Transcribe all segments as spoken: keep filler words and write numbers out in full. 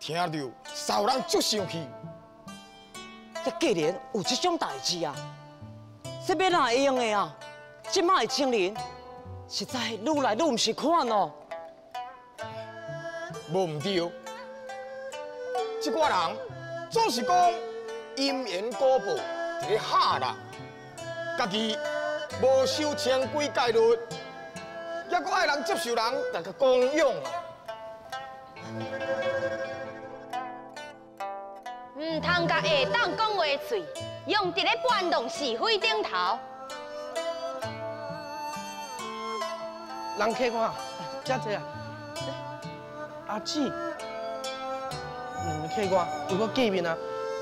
听着骚人足生气。 也既然有这种代志啊，这要哪会用的啊？即摆的青年实在愈来愈唔是款哦。 无唔对，这挂人总是讲阴言果报，伫咧吓人，家己无守清规戒律，也阁爱人接受人大家供养啊。 唔通甲下当讲话嘴用伫咧搬弄是非顶头。 人客官，遮济啊！阿姊，嗯，客官有个见面啊。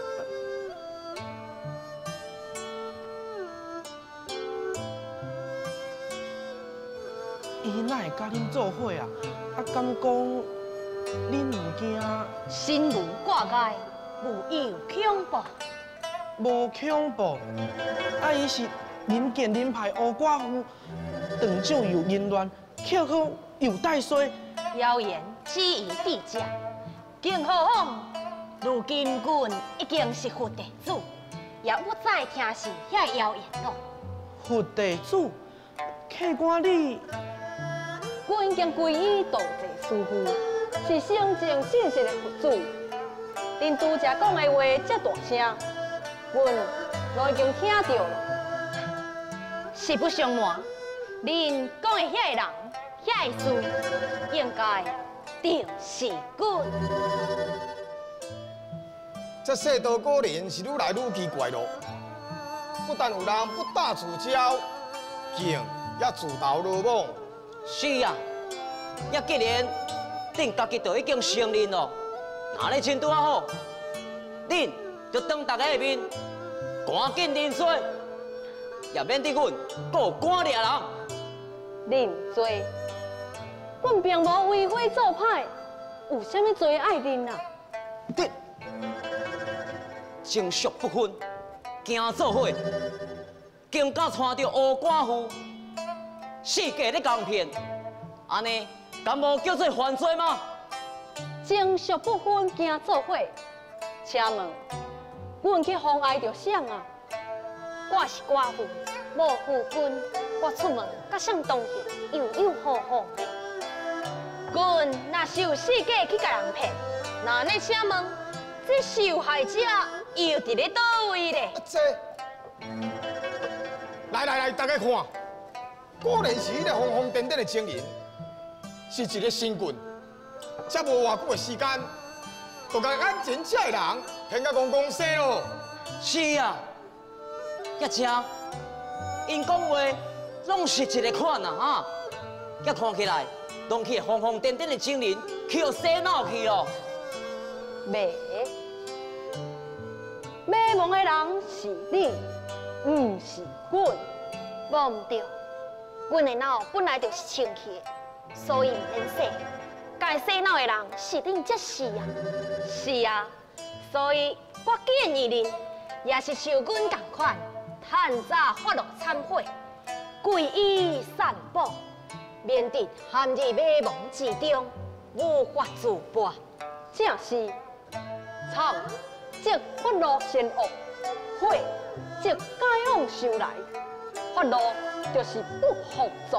伊哪会甲恁做伙啊？啊，敢讲恁唔惊？ 新闻挂碍，无有恐怖。 无恐怖，啊，伊是人见人派黑寡妇，断掌又淫乱，口口又带衰。 谣言只疑地假，更何况如今阮已经是副地主，也不再听是遐谣言咯。 副地主，客官你， 阮已经皈依道济师父，是圣正信实的佛祖。恁拄则讲的话遮大声，阮都已经听到了。实不相瞒，恁讲的遐个人。遐个事应该定是阮。 这世道果然是愈来愈奇怪咯。不但有人不打自招，竟也自投罗网。 是啊，也既然恁家己都已经承认咯，那咧真拄啊好，恁就当大家的面，赶紧认罪，也免得阮搁赶掠人。 认罪。阮并无为非作歹，有啥物罪爱认啊？ 对，情绪不分，惊做伙，竟敢带着黑寡妇，世界咧共骗，安尼敢无叫做犯罪吗？ 情绪不分，惊做伙，请问，阮去妨碍着啥啊？我是寡妇，无夫君，我出门甲谁同行，悠悠好好。阮若是有世界去甲人骗，那呢？请问，这受害者又伫咧倒位咧？ 这，来来来，大家看，果然是迄个疯疯癫癫的青年，是一个神棍。才无偌久的时间，就甲眼前这个人骗甲公公死咯。 是啊，也正，因讲话拢是一个款啊哈，也看起来。拢去疯疯癫癫的精灵，去互洗脑去咯。 袂，买梦的人是你，唔是阮。无唔对，阮的脑本来就是清气的，所以唔免洗。该洗脑的人是恁才是啊。是啊，所以我既然认，也是像阮同款，趁早发落忏悔，皈依三宝。免得陷入迷茫之中，无法自拔。正是藏即发露善恶，祸即解往受来。发露就是不服从。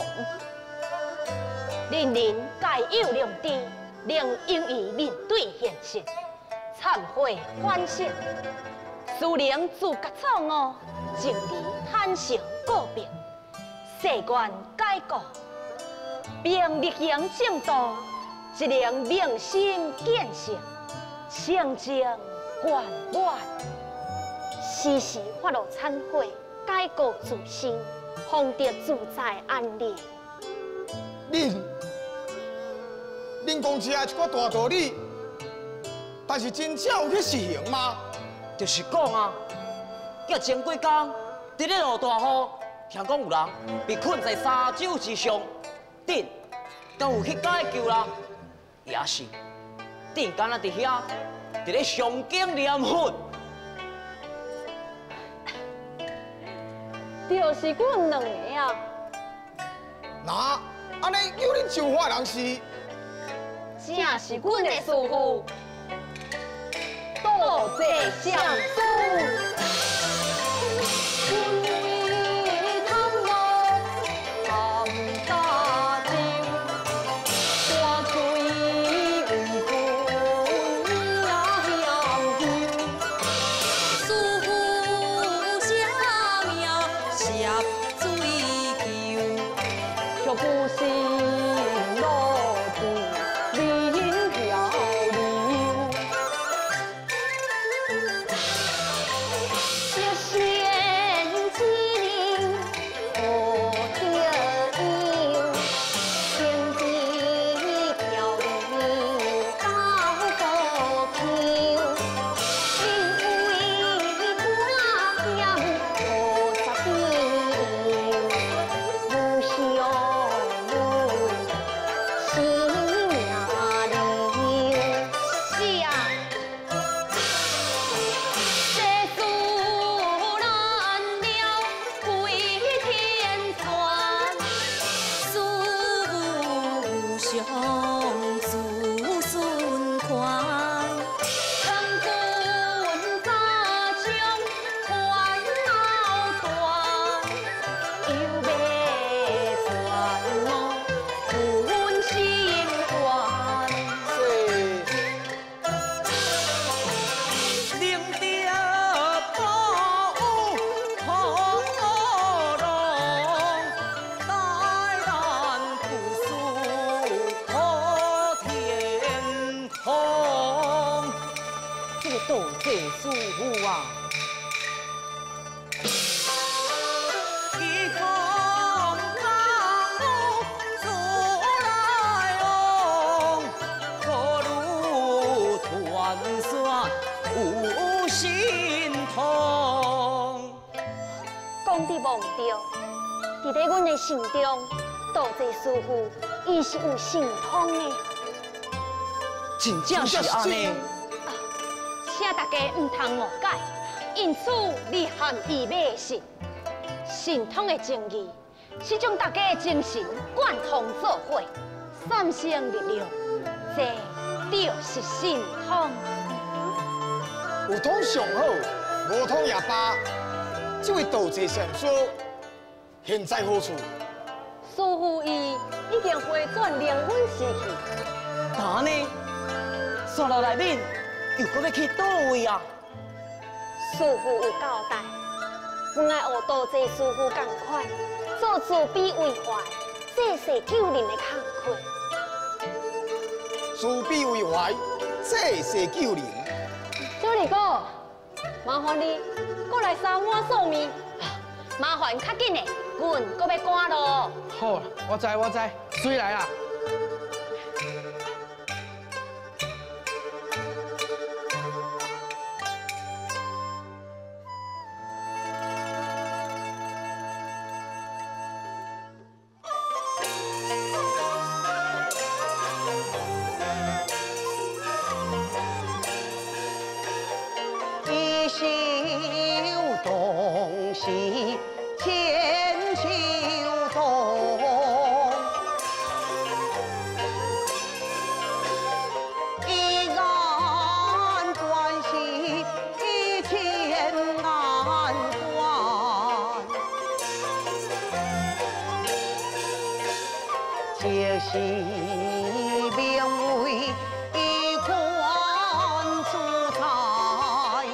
人人皆有良知，能应于面对现实，忏悔反省，思能自觉错误，正义坦诚告别，世愿改过。并立行正道，一能明心见性，清净圆满。时时发露忏悔，改过自新，方得自在安宁。 恁，恁讲这一个大道理，但是真正有去实行吗？ 就是讲啊，隔前几天，伫咧落大雨，听讲有人被困在沙洲之上。顶，敢有去解救啦？也是，顶敢若伫遐，伫咧上经念佛。 就是阮两个啊。 那安尼叫恁救化人是？ 正是阮的师父。 斗这相书。 斗这师傅啊，一方江路走来哦，可路团算有心痛。 讲得忘掉，伫咧阮的心中，斗这师傅伊是有心痛的。 真正是安尼。 请大家唔通误解，因此你含义买信，信通的情义是将大家的精神贯通做伙，产生力量，这就是信通。 有通上好，无通也罢。这位道济善说，现在何处？ 师傅伊已经回转灵魂逝去。 哪呢？山路内面。 又搁要去倒位啊？ 师傅有交代，阮爱学道这师傅同款，做慈悲为怀、济世救人的工课。 慈悲为怀，济世救人。 小二哥，麻烦你过来三碗素面，麻烦较紧的，阮搁要赶咯。 好，我知我知，水来啦。 这是名为一官主才，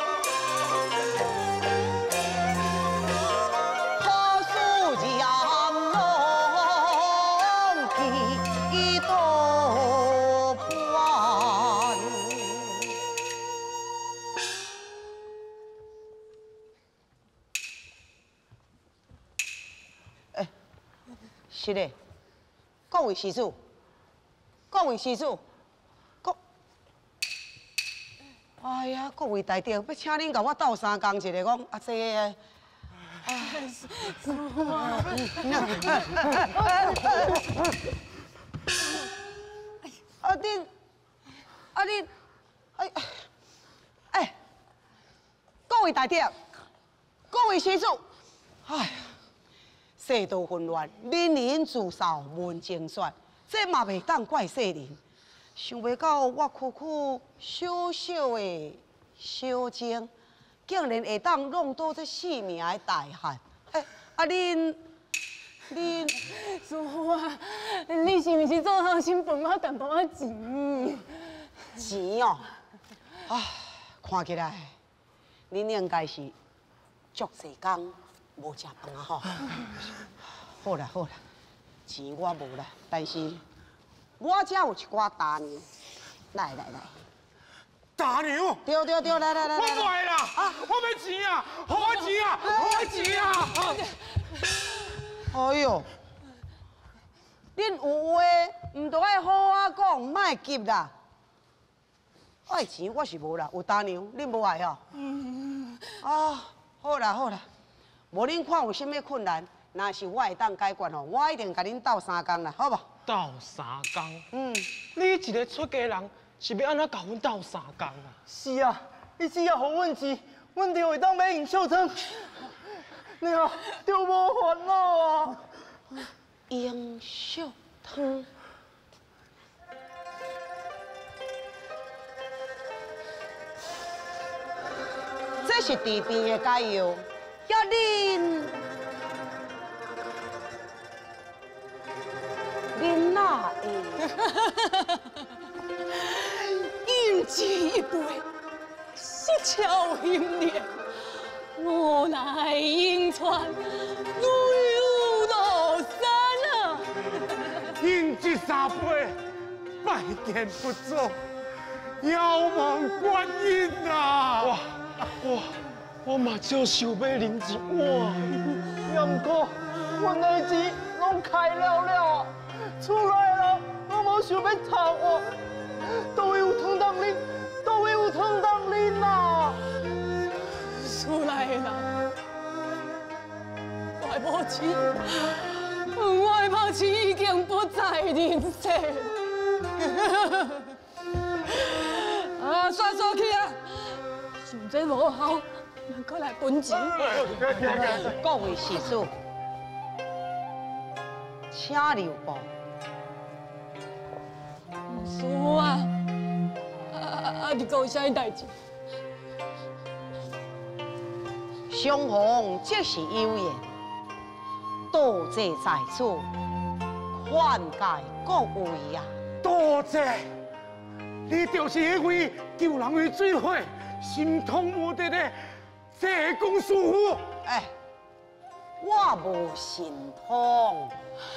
好事让龙记多半。哎，是的。 各位施主，各位施主，各，哎呀，各位大长，要请恁甲我斗相共一下，讲啊这个，啊恁，啊恁，哎，哎，各位大长，各位施主，哎。 世道混乱，人人自扫门前雪，这嘛袂当怪世人。想袂到我区区小小的小精，竟然会当弄到这性命的大汉！哎，啊恁恁师傅啊，你是毋是做好心分我淡薄仔钱？ 钱哦，啊，看起来恁应该是足济工无食饭啊吼。好啦好啦，钱我无啦，但是我这有一寡大娘，来来来。 大娘， 对对对，来来来， 我不爱啦，啊，我要钱啊，好我钱啊，好我钱啊！ 哎呦，恁有话唔着爱好我讲，莫急啦。爱钱我是无啦，有大娘，恁无爱吼？嗯。啊，好啦好啦，无恁看有啥物困难，若是我会当解决吼，我一定甲恁斗三工啦，好无？ 斗三工。 嗯。 你一个出家人。 是要安怎甲阮斗三工啊？ 是啊，你只要互阮钱，阮就会当买用寿汤。你啊，就无烦恼啊。 用寿汤，这是治病的解药，要恁恁哪会？ 饮之一杯，是巧心莲，我来迎船，如有落山啊！ 饮这三杯，拜见不走，遥望观音啊！ 哇哇，我嘛就想要啉一碗， 也毋过，阮的钱拢开了了，厝内的人拢无想要吵我。 都会有汤当啉，都会有汤当啉呐！ 厝内的人，我的母亲，我的母亲已经不在人世。啊，算算去啊！想这无效，咱搁来分钱。 各位施主，请留步。 师傅啊，啊啊！你讲有啥代志？ 相逢即是有缘，多谢在此，劝诫各位啊！ 多谢，你就是迄位救人于水火、心痛无敌的济公师傅。 哎，我无神通，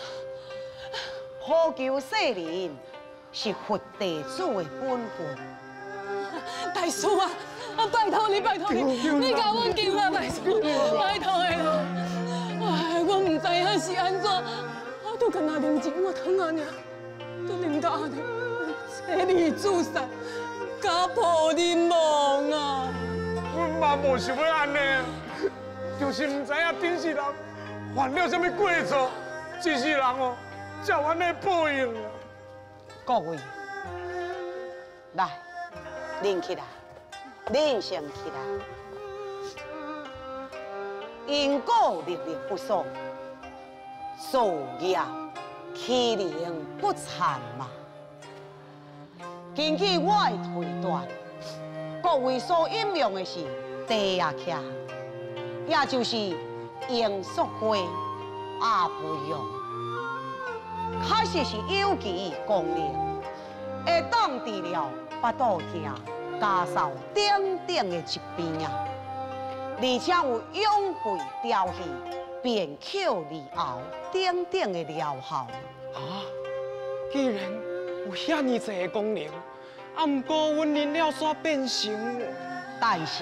普救世人。 是佛弟子的本分。 大师啊，啊拜托你，拜托你，你甲阮救啊，大师，拜托的啦！哎，我唔知影是安怎，我都干那啉一碗汤啊尔，都啉到安尼，妻离子散，家破人亡啊！ 阮嘛无想要安尼，就是唔知影顶世人犯了什么过错，一世人哦，才有安尼报应啊！ 各位，来，拎起来，拎上起来。因果历历不爽，造业欺凌不残嘛。根据我的推断，各位所引用的是地下客，也就是罂粟花、阿不用。 确实是有其功能，会当治疗腹肚痛、家扫等等的疾病啊，而且有养肺调气、变口利喉等等的疗效。 啊，既然有遐尼济的功能，啊，毋过阮啉了煞变成， 但是，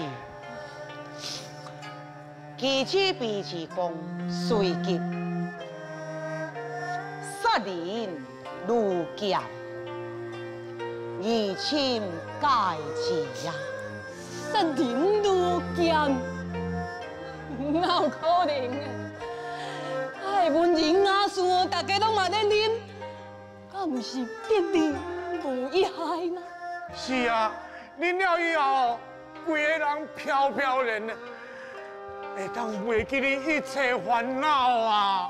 其子鼻子功随急。 杀人如剑，以亲戒之呀！ 杀人如剑，哪有可能啊？哎，文人雅士，大家拢嘛咧啉，敢毋是得利无一害吗？ 是啊，啉了以后，规个人飘飘然的，会当袂记你一切烦恼啊！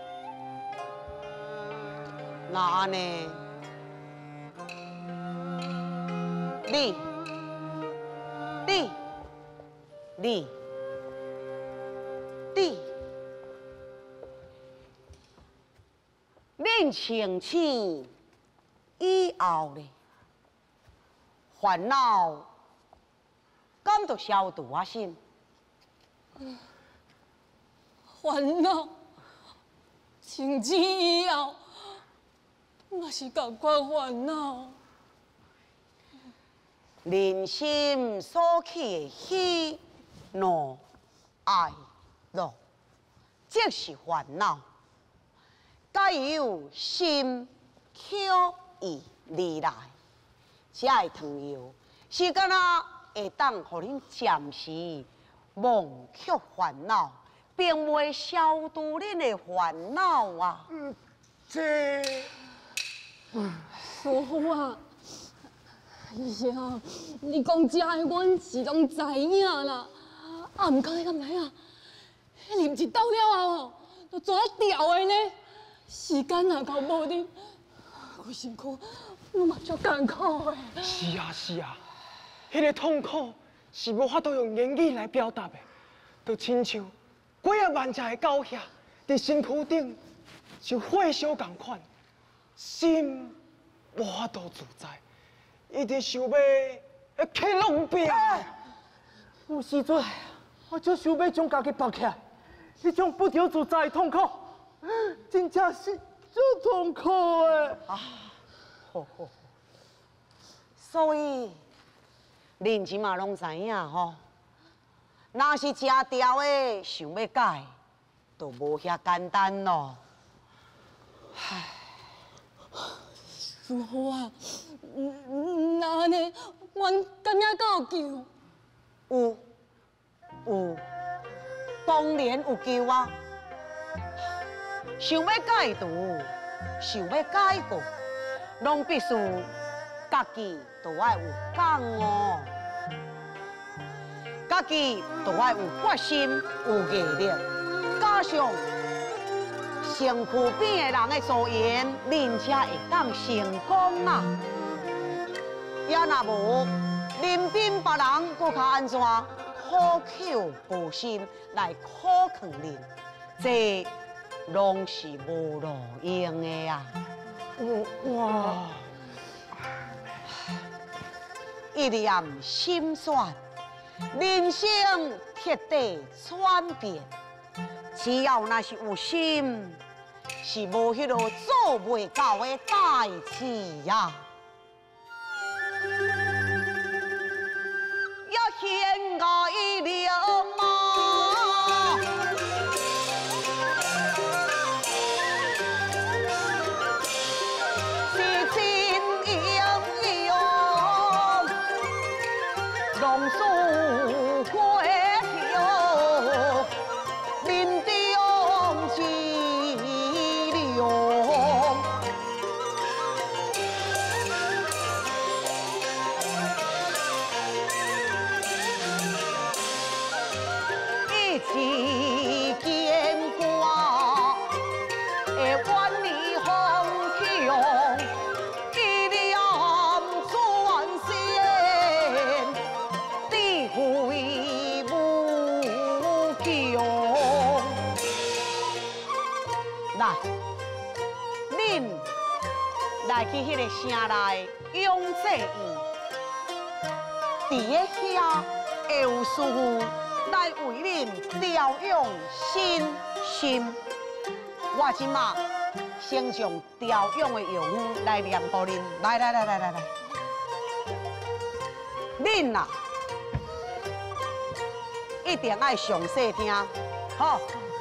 那安尼，你你你，你，恁清醒以后咧，烦恼敢就消除啊先。 烦恼，清醒以后，嘛是共款烦恼。 人心所起的喜、怒、哀、乐，即是烦恼。该由心口意而来，才会长药，是敢若会当互恁暂时忘却烦恼，并袂消除恁的烦恼啊！ 嗯，这师傅啊，哎呀，你讲这个，阮是拢知影啦。啊，毋过你敢知啊？迄入一斗了后，就做啊掉的呢。时间若到无你，我身躯我嘛足艰苦的。 是啊是啊，迄个痛苦是无法度用言语来表达的，就亲像几啊万只的狗遐伫身躯顶像火烧共款，心无法度自在，一直想要要起浪病。有时阵我就想要将家己绑起来，迄种不由自在的痛苦，真正是足痛苦的。 啊，好好。所以，恁即马拢知影吼，若是食条的想要改，就无遐简单咯。唉， 师傅啊，那安尼，阮敢也敢有救？ 有，有，当然有救啊！想要解除，想要解过，拢必须家己都爱有感悟，家己都爱有决心、有毅力，加上身躯边的人的助言，恁才会当成功啊！也若无，恁边别人搁较安怎苦口婆心来苦劝恁，这拢是无路用的啊！ 哇！ 一念心选，人生彻底转变。只要若是有心，是无迄落做袂到的代志呀。也现爱了吗？是真英勇，龙树过桥，面中之龙。一起见挂的万里红旗，一念转身，智慧无穷。来，恁来去迄个城内永济院，伫个遐会有师傅来为恁调养身心。我即马先将调养的药方来念给恁，来来来来来来，恁啊，一定爱详细听，好。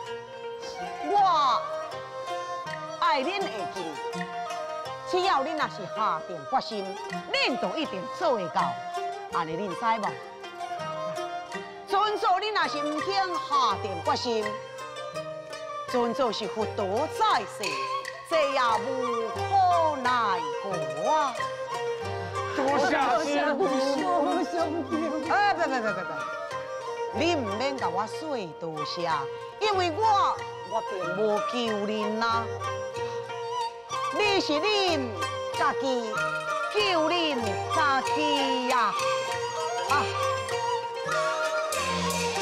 我爱恁会记，只要恁若是下定决心，恁就一定做会到。安尼恁知无？尊做恁若是唔肯下定决心，尊做是佛陀在世，这也无可奈何啊！ 多谢师傅。 哎，别别别别别，你唔免甲我说多谢，因为我我并无救恁呐，你是恁家己救恁家己呀！啊！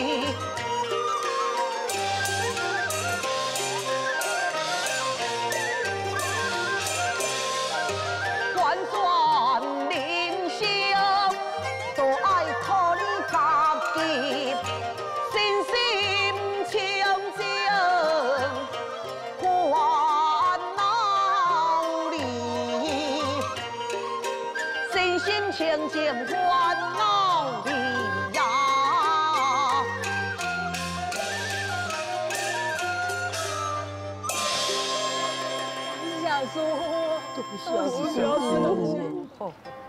关转人生，都爱靠你家己，心心清净，烦恼离，心心清净烦恼离呀。 小叔，多谢小叔。 好。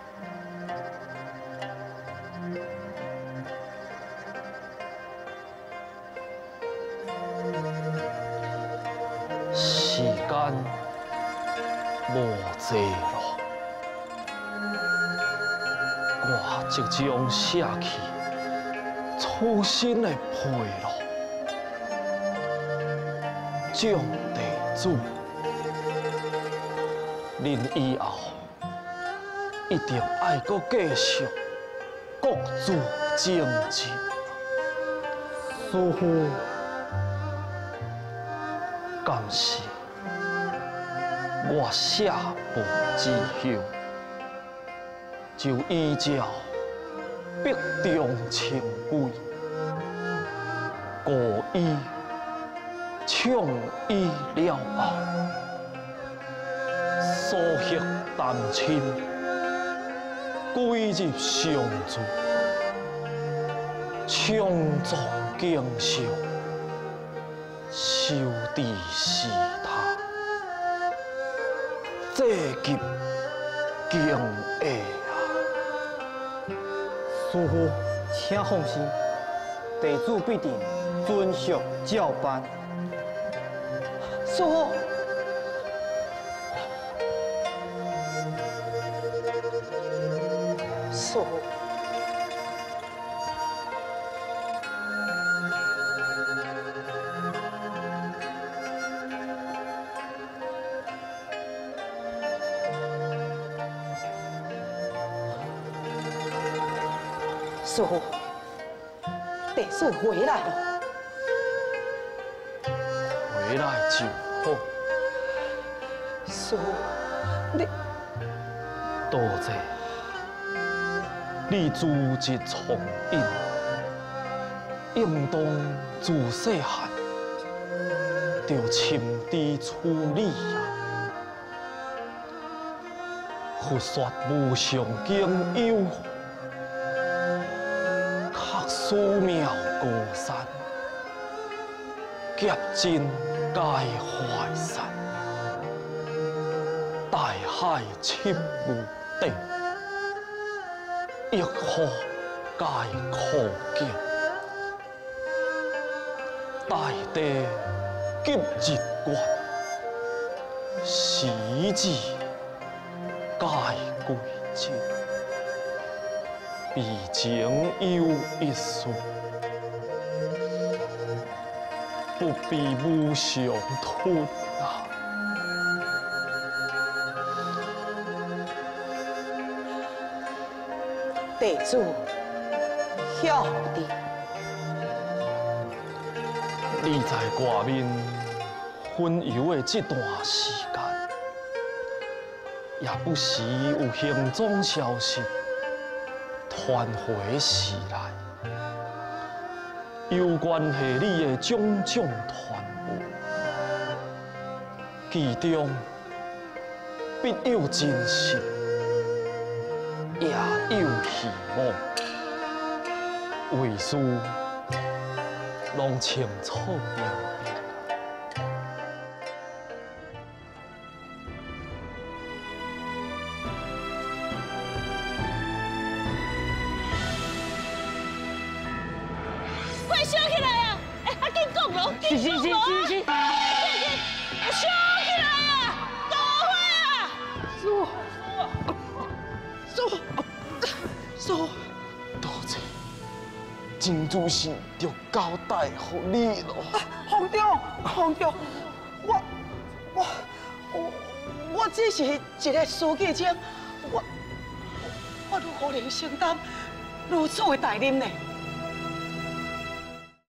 时间无济咯，我即将舍去初心的配咯，蒋地主，恁以后一定爱阁继续各自征战。师父。感谢我下步之后，就依照北中情规，故意倡议了后，所获丹青归入上座，创作经受。修地是他，这急敬爱啊！ 师父，请放心，地主必定遵守教班。 师父，师父。师父，地主回来了。 回来就好。 师父，你多谢你资质聪颖，应当自细汉就亲自处理啊。佛说无上经有。寺庙高山，劫尽皆坏散，大海深无底，一河皆苦尽，大地急日月，时至皆归尽。毕竟有一术，不必无上吞啊！ 地主晓得， 你在外面巡游的这段时间，也不时有行踪消息。传回时来，有关系你的种种传闻，其中必有真实，也有希望。为师拢清楚明白。 是是是是是，烧起来啊！大火啊！ 叔，叔，叔， 多谢，真主是着交代给你咯。 皇长，皇长，我我我我只是一个书记者，我我如何能承担如此的大任呢？